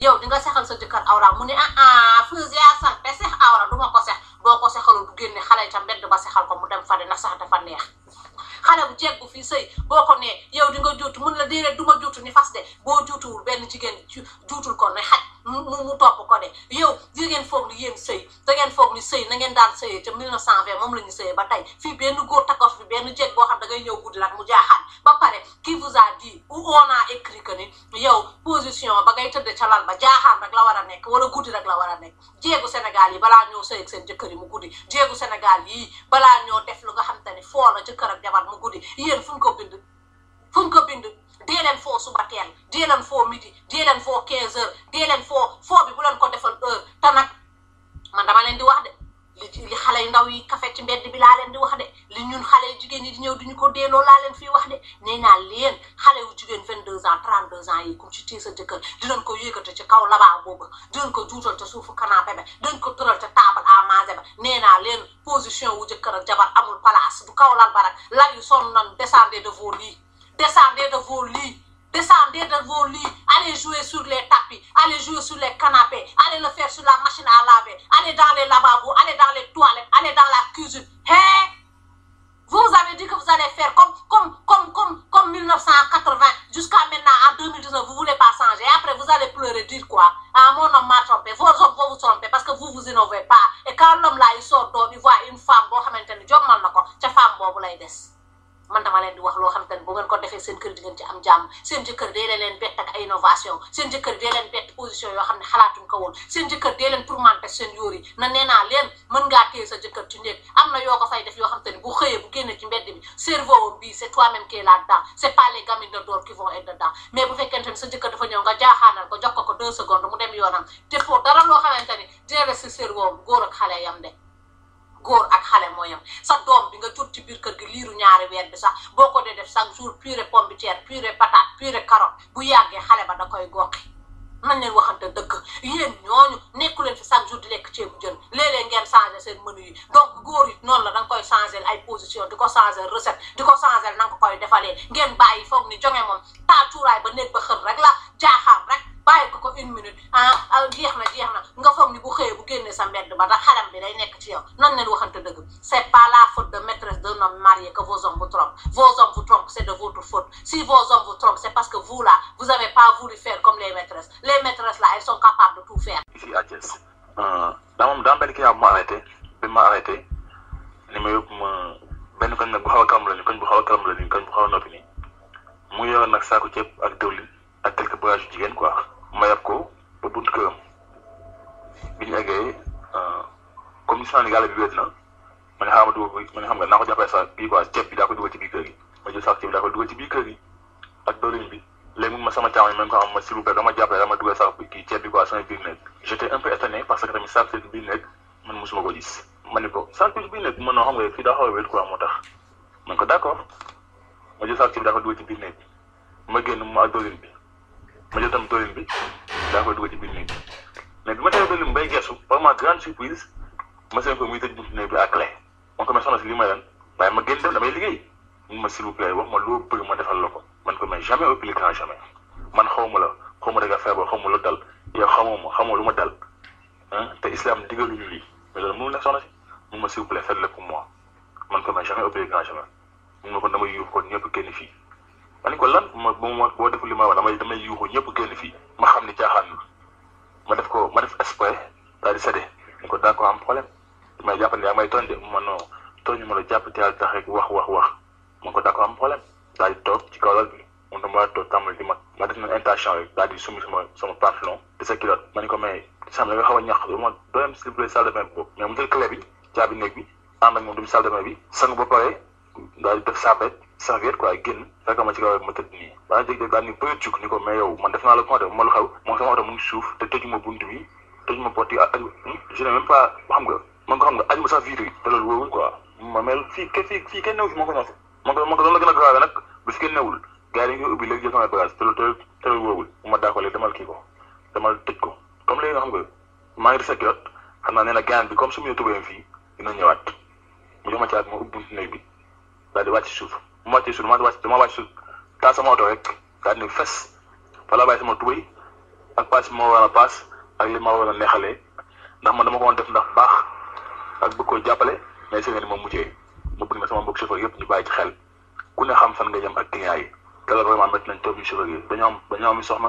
yow di nga sexal sa jëkkër awra mu ne Feuze yaa sax te sex awra du ma ko sex boo ko sexalul bu génne xale ca mbedd ba sexal ko mu dem fari ndax sax dafa neex xale bu jeggu fii sëy boo ko nee yow di nga juutu mun la déedéet du ma juutu ni fas de boo juutuwul benn jigéen juutul ko ne xaj mu topp ko de yow jigéen foog ni yéen sëy da ngeen foog ni sëy na ngeen daan sëyee ca 1920 moom la ñu sëyee ba tey fii benn góor takos bi benn jeg boo xam da ngay ñëw guddi nag mu jaaxaan ba pare qui vous a dit ou on a écrit que ni yow position ba ngay tëdd ca lal ba jaaxaan rek la war a nekk wala guddi rek la war a nekk jéegu Sénégal yi balaa ñoo sëy ak seen jëkkër yi mu guddi jéegu Sénégal yi balaa ñoo def lu nga xam te ni foo la jëkkër ak jabar mu guddi yéen fuñ ko bind dee leen foo suba teel dee leen foo midi dee leen foo 15 heures dee leen foo bi bu leen ko defal heure te nag man dama leen di wax de li xale yu ndaw yi kafe ci mbedd bi laa leen di wax de li ñun xale yu jigéen yi di ñëw duñu ko delloo laa leen fii wax de nee naa leen xale yu jigéen 22 ans 32 ans yi comme ci tii sa jëkkër dinañ ko yëkkate ci kaw labaa booba dinañ ko juutal ca suufu canapé ba dinañ ko tëral ca table à manger ba nee naa leen position wu jëkkër ak jabar amul place du kaw lal ba rek lal yu sonn nan descendez de vos lits descendez de vos lits descendez de vos lits, allez jouer sur les tapis, allez jouer sur les canapés, allez le faire sur la machine à laver, allez dans les lavabos, allez dans les toilettes, allez dans la cuisine. Hey! Vous avez dit que vous allez faire comme 1980 jusqu'à maintenant en 2019, vous voulez pas changer. Après, vous allez pleurer, dire quoi? Mon homme m'a trompé. Vos hommes vont vous tromper parce que vous innovez pas. Et quand l'homme là, il sort d'or, il voit une femme, bon, job mal nako, ca femme bobu lay dess. Man dama leen di wax loo xam te ne bu ngeen ko defee seen kër di ngeen ci am jàmm seen jëkkër dee leen bett ak ay innovation seen jëkkër dee leen bett position yoo xam ne xalaatuñ ko woon seen jëkkër dee leen tourmenté seen yóor yi na nee naa leen mën ngaa téye sa jëkkër ci néeg am na yoo ko fay def yoo xam te ne bu xëyee bu génnee ci mbedd bi cerveau bi c'est toi-même qui est là-dedans c'est pas les gamines de dehors qui vont être dedans mais bu fekkente ni sa jëkkër dafa ñëw nga jaaxaanal ko jox ko 2 secondes mu dem yoonam te foo dara loo xamante ni dina reste cerveau góor ak xale yam de góor ak xale mooyam sa doom bi nga jur ci biir kër gi liiru ñaari weer bi sax boo ko dee def chaque jour purée pomme de terre purée patate purée carotte bu yàggee xale ba da koy goqi nañ leen waxante dëgg yéen ñooñu nekku leen fi chaque jour di lekk ceebu jën léeg-léeg ngeen changer seen menu yi donc góor yi noonu la da nga koy changer ay position di ko changer recette di ko changer na nga koy defalee ngeen bàyyi foog ni jonge moom taal cuuraay ba néeg ba xër rek la jaaxaam rek bàyyi ko 1 minute jeex na nga foog ni bu xëyee bu génnee sa mbedd ba da xalam bi day nekk ci yow nan leen waxante dëgg c'est pas la faute de maîtresse d'un homme marié que vos hommes vous trompent c'est de votre faute si vos hommes vous trompent c'est parce que vous là vous avez pas voulu faire comme les maîtresses là elles sont capables de tout faire. Ici à Thiès dans benn kii bu ma arrêté ni ma yóbbu ma benn koñ nag bu xaw a kalam la ni koñ bu xaw a noppi nii mu yor nag saako ceeb ak diwlin ak quelques bagages yu jigéen quoi ma yab ko ba buntu këram bi ñu eggee comme ni Sénégal bi wéet na ma ne xaaral ma dugal ma ne xam nga naa ko jàppale sax kii quoi ceeb bi daa ko dugal ci biir kër gi ma jël saako ceeb bi daa ko dugal ci biir kër gi ak diwlin bi léegi ma sama càmm yi même ko xam ma s'il vous plaît dama jàppale dama dugal sax kii ceeb bi quoi sama biir nekk j'étais un peu étonné parce que tamit saako ceeb bi biir nekk man mosuma ko gis ma ne ko saako ceeb bi biir nekk man noo xam nga fii daa xaw a wéet quoi moo tax man ko d'accord ma jël saako ceeb bi daa ko dugal ci biir nekk ma génn ma ak diwlin bi ma jël tam diwlin bi daa koy dugal ci biir néeg bi mais bi ma tawee diwlin bi bay geesu par ma grande surprise ma seen ko muy tëj buntu néeg bi à clé man ko mais soxna si li may lan waaye ma génn dem damay liggéey mun ma s'il vous plaît wax ma loo bëgg ma defal la ko man ko mais jamais au plus grand jamais man xaw ma da nga feebar xaw ma lu dal yow xamoo lu ma dal te islam digaluñu lii mais loolu mënul nekk soxna si mun ma s'il vous plaît faites-le pour moi man ko mais jamais au plus grand jamais mun ma ko damay yuuf ko ñëpp génn fii ma ne ko lan boo deful li ma wax damay yuuxu ñëpp génn fii ma xam ni caaxaan ma def exprès daal di séddee ni ko d'accord am problème may jàpp ne yaa may tooñ de ma non tooñu ma la jàpp te yàlla tax rek wax ma ko d'accord am problème daal di toog ci kaw lal bi moom dama toog tàmbali di ma def na intention rek daal di summi sama pantalon de sa culotte ma ne ko mais sam la nga xaw a ñàq ma doyam s'il vous plaît salle de bain boobu mais mu jël clé bi caabi néeg bi ànd ak moom dem salle de bain bi sang ba pare daal di def serviette quoi génn fekk ma ci kaw rek ma tëdd nii daa jég daal ni bëri cuk ni ko mais yow man def naa la compte ma lu xew moom sama oto mu ngi suuf te tëjuma bunt bi tëjuma porte yi aju je n'ai même pas xam nga man ko xam nga aju ma sax vitre yi te loolu wóorul quoi ma mel fii kenn newu fi moo ko noonu man ko doon la gën a grave nag bu fi kenn newul gars yi dañu koy ubbi léegi jël sama bagage te loolu wóorul bu ma daa ko léegi demal kii ko demal tëj ko comme léegi nga xam nga maa ngi di sa kilote xam naa nee na gaan bi comme su mu ñëw tubéyam fii dina ñëwaat mu jox ma caat ma ubbi buntu néeg bi daal di wàcc suuf mu wàccee suuf dama wàcc suuf taal sama oto rek daal di ne fes fa la bàyyi sama tubéy ak paas bi ma war a paas ak li ma war a neexalee ndax man dama ko def ndax baax ak bëgg ko jàppale mais seen ni moom mujjee ma bëgg na sama mbokk chauffeur yëpp ñu bàyyi ci xel ku ne xam fan nga jëm ak client yi te la vraiment métti nañ toog ñu chauffeur yi dañoo am soxna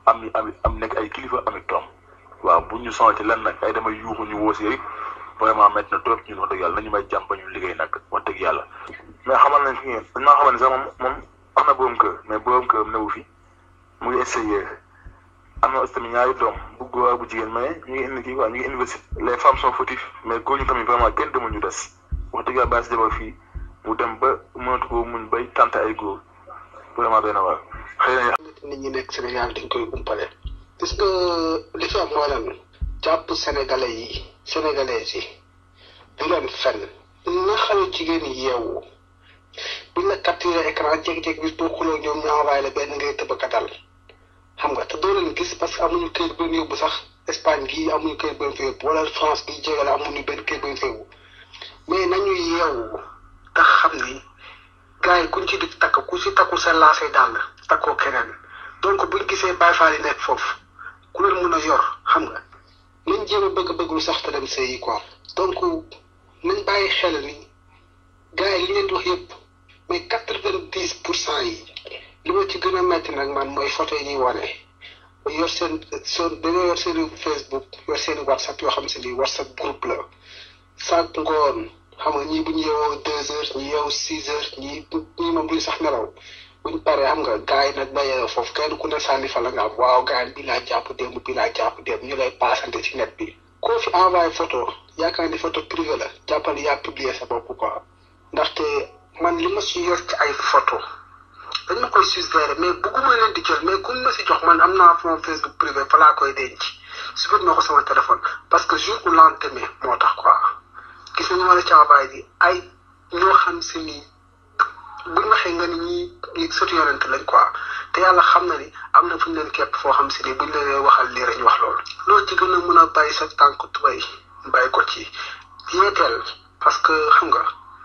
am nekk ay kilifa amit doom waaw bu ñu sonal ci lenn nag ay damay yuuxu ñu wóosi rek vraiment métti na trop ñun wax dëgg yàlla nañu may jàmm ba ñu liggéey nag wax dëgg yàlla mais xamal nañ fi ngeen dañ maa xamal ne sax moom am na borom kër mais borom kër newu fi mu ngi essayé am na aussi tamit ñaari doom bu góor bu jigéen mais ñu ngi indi kii quoi ñu ngi université les femmes sont fautifs mais góor ñu tamit vraiment kenn demul ñu des wax dëgg yàlla bàyyi si jabar fii mu dem ba mënatu ko muñ bay tante ay góor vraiment benn waar xëy na nit ñi nekk Sénégal dañ koy umpale gis nga li fi am mooy lan jàpp sénégalais yi di leen fenn na xale jigéen yi yeewu buñ la capturé écran jékki-jékki bis boo xuloo ñoom ñu envoyé la benn ngay tëbakatal xam nga te doo leen gis parce que amuñu këyit bu ñu yóbbu sax Espagne gii amuñu këyit bu ñu fa yóbbu wala France gii jege la amuñu benn këyit bu ñu fa yóbbu mais nañu yeewu te xam ni gars yi kuñ ci di takk ku ci takkul sa laasay dàll takkoo keneen donc buñ gisee Baay Faal yi nekk foofu ku leen mën a yor xam nga nañ jéem a bëgg lu sax te dem sëy yi quoi donc nañ bàyyi xel ni gars yi li leen di wax yëpp mais 90% yi li ma ci gën a metti nag man mooy photo yi ñuy wane yor dañoo yor seen Facebook yor seen WhatsApp yoo xam si ni WhatsApp groupe la chaque ngoon xam nga ñii bu ñu yeewoo 2 heures ñi yeewu 6 heures ñii moom duñu sax nelaw buñ paree xam nga gars yi nag dajale foofu kenn ku ne sànni fa la nga am waaw gars yi bii laa jàpp démb ñu lay paasante ci net bi. koo fi envoyé photo yaakaar ni photo privé la jàppal yaa publier sa bopp quoi ndaxte man li ma si yor ci ay photo dañ ma koy suggéré mais bëgguma leen di jël mais comme ma si jox man am naa sama Facebook privé fa laa koy denc subit ma ko sama téléphone parce que jour u lendemain moo tax quoi gis nañu ma la ci envoyé bi ay ñoo xam si ni buñ waxee nga ni ñii sotti yonent lañ quoi te yàlla xam na ni am na fu ñu leen képp foo xam si ni buñ leen waxal lii rek ñu wax loolu. loolu ci gën a mën a bàyyi sa tànk tubay bàyyi ko ci yeeteel parce que xam nga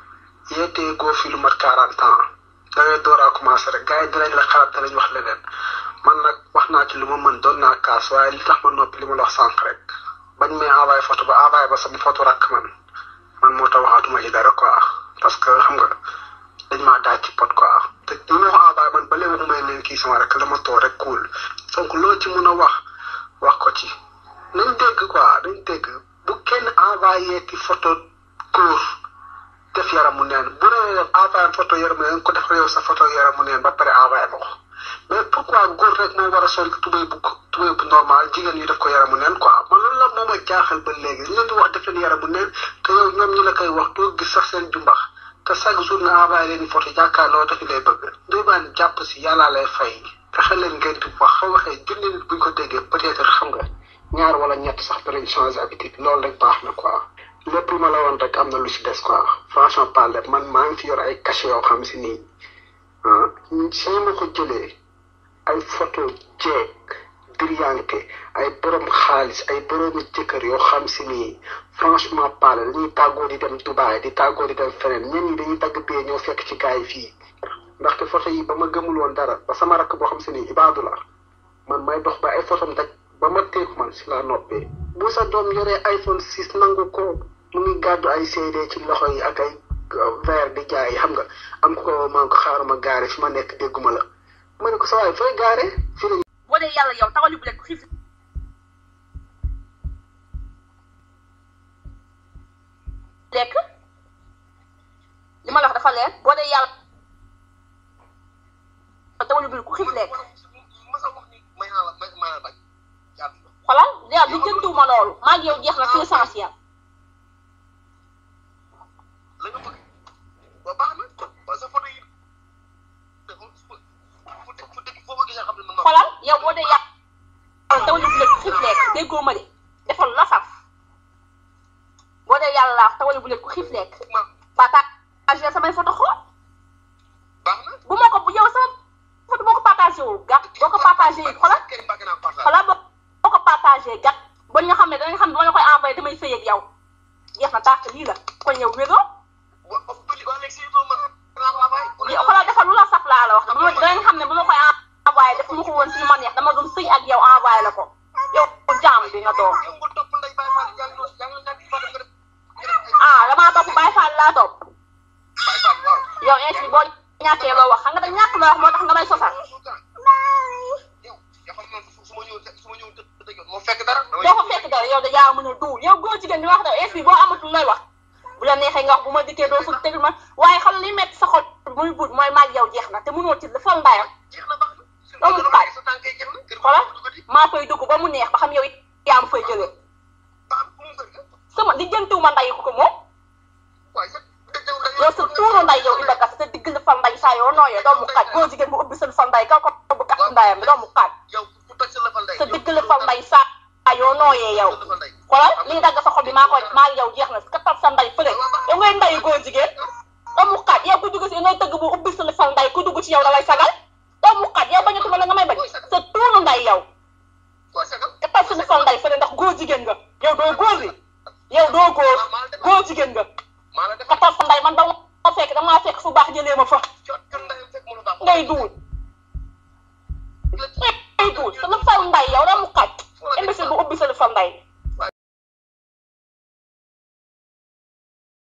yeetee goo fi lu mat 40 ans da ngay door a commencé rek gars yi dinañ la xalaat danañ wax leneen man nag wax naa ci lu ma mën doon naa kaas waaye li tax ma noppi li ma la wax sànq rek bañ may envoyé photo ba envoyé ba sama photo rakk man moo tax waxaatuma ci dara quoi parce que xam nga. dañ maa daaj ci pot quoi te ñu ma ko envoyé man ba léegi waxuma leen kii sama rek la ma toog rek cool donc loo ci mën a wax ko ci nañ dégg quoi dañ dégg bu kenn envoyé ci photo góor def yaramu neen bu dee def envoyé photo yaramu neen ko def yow sa photo yaramu neen ba pare envoyé ma ko mais pourquoi góor rek moo war a sol tubéy bu normal jigéen ñi def ko yaramu neen quoi man loolu la moo ma jaaxal ba léegi ñu leen di wax def leen yaramu neen te yow ñoom ñu la koy wax doo gis sax seen jumbax te chaque jour nga envoyé leen photo jàkkaarloo dafi lay bëgg doy baan jàpp si yàllaa lay fay fexe leen ngeen di wax xaw waxee junni nit buñ ko déggee peut-être xam nga ñaar wala ñett sax danañ changer habitude loolu rek baax na quoi lépp lu ma la woon rek am na lu si des quoi franchement parler man maa ngi fi yor ay cachet yoo xam si nii si ma ko jëlee ay photo jeeg diriyànke ay borom xaalis ay boroomi jëkkër yoo xam si nii franchement parler dañuy tàggoo di dem Dubaï di tàggoo di dem feneen ñenn ñi dañuy dagg bee ñoo fekk ci gars yi fii ndaxte photo yi ba ma gëmul woon dara ba sama rakk boo xam si nii ibaadu la man may dox ba ay photom daj ba ma teeku man si laa noppee bu sa doom yoree iPhone 6 nangu ko mu ngi gàddu ay CD ci loxo yi ak ay verre di jaay xam nga am ko maa ngi ko xaaruma gaare fi ma nekk dégguma la ma ne ko sa waay fooy gaare fii la boo dee yàlla yow taxaw li bu lekk xiif lekk li ma la wax dafa leer boo dee yàlla taxaw li bu lekk ku xiif lekk xoolal yaa li jëntuwuma loolu maa ngi yow jeex na c'est essentiel xoolal yow boo dee yàlla taxaw li bu lekk ku xiif lekk déggoo ma de defal la saf boo dee yàlla laa taxaw li bu lekk ku xiif lekk partage samay photo xool bu ma ko yow sama photo boo ko partagé wul gàtt boo ko partagé yi xoolal boo ko partagé gàtt ba ñu xam ne danañ xam ne dama la koy envoyé damay sëy ak yow jeex na tàkk lii la kon yow wéroo xoolal defal lu la saf laa la wax danañ xam ne bu ma koy envoyé def ma ko woon si ma neex dama doon sëy ak yow envoyé la ko yow jaam bi nga doon damaa topp Baye Fall laa topp yow ainsi boo ñàkkee loo wax xam nga da ñàkk loo wax moo tax nga may sosal doo ko fekk dara yow da yaa mën a duul yow góor jigéen di wax da ainsi boo amatul looy wax bu la neexee nga wax bu ma dikkee doo sug tegul ma waaye xam li metti sa xol muy buut mooy maag yow jeex na te mënoo ci fal ndayam doomu xaaj xoolal maa fay dugg ba mu neex ba xam yow yaa ma fay jëlee sama li jëntuw ma nday ko moom yow sa tuuru nday yow Iba Kase sa digg la fal nday saa yoo nooyee doomu xaaj góor jigéen bu ubbi seen fal nday kaw ko bu kat ndayam bi doomu xaaj sa digg la fal nday saa yoo nooyee yow xoolal lii dagg sa xol bi maa yow jeex na ka tab sa nday fële yow ngay ndayu góor jigéen doomu xaaj yow ku dugg si ngay tëgg bu ubbi seen fal nday ku dugg ci yow da lay sagal doomu xaaj yow bañatuma la nga may bañ sa tuuru nday yow ka tab seen fal nday fële ndax góor jigéen nga yow doo góor li yow doo góor jigéen nga ka tab sa nday man ba ma fekk damaa fekk fu baax jëlee ma fa ngay duul sa la fal nday yow doomu xaaj